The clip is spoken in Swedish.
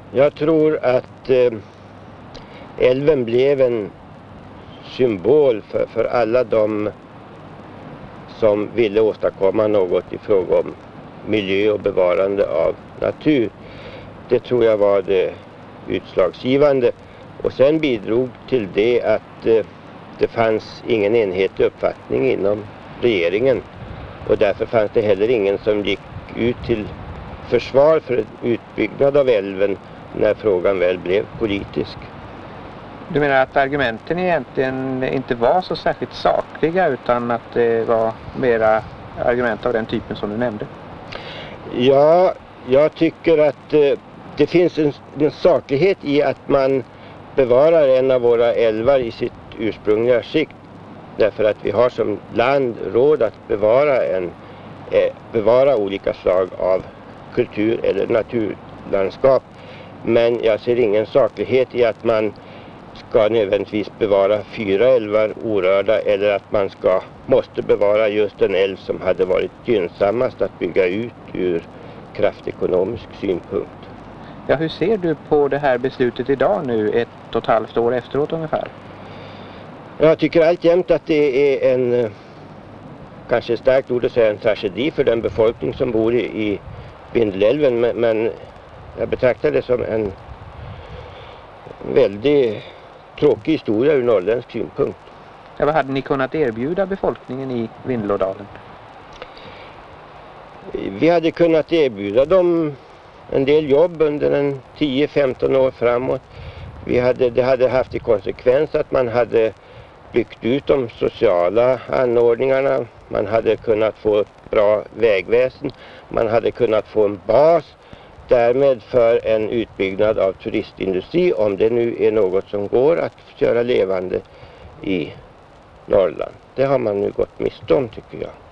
Jag tror att älven blev en symbol för alla de som ville åstadkomma något i fråga om miljö och bevarande av natur. Det tror jag var det utslagsgivande. Och sen bidrog till det att det fanns ingen enhetlig uppfattning inom regeringen. Och därför fanns det heller ingen som gick ut till försvar för en utbyggnad av älven när frågan väl blev politisk. Du menar att argumenten egentligen inte var så särskilt sakliga utan att det var mera argument av den typen som du nämnde? Ja, jag tycker att det finns en saklighet i att man bevarar en av våra älvar i sitt ursprungliga skick. Därför att vi har som land råd att bevara olika slag av kultur- eller naturlandskap. Men jag ser ingen saklighet i att man ska nödvändigtvis bevara 4 älvar orörda eller att man måste bevara just en älv som hade varit gynnsammast att bygga ut ur kraftekonomisk synpunkt. Ja, hur ser du på det här beslutet idag nu, 1,5 år efteråt ungefär? Jag tycker alltjämt att det är en, kanske starkt ord att säga, en tragedi för den befolkning som bor i Vindelälven, men jag betraktar det som en väldigt tråkig historia ur norrländsk synpunkt. Ja, vad hade ni kunnat erbjuda befolkningen i Vindelådalen? Vi hade kunnat erbjuda dem en del jobb under en 10-15 år framåt. Det hade haft i konsekvens att man hade byggt ut de sociala anordningarna. Man hade kunnat få ett bra vägväsen. Man hade kunnat få en bas därmed för en utbyggnad av turistindustri, om det nu är något som går att göra levande i Norrland. Det har man nu gått miste om, tycker jag.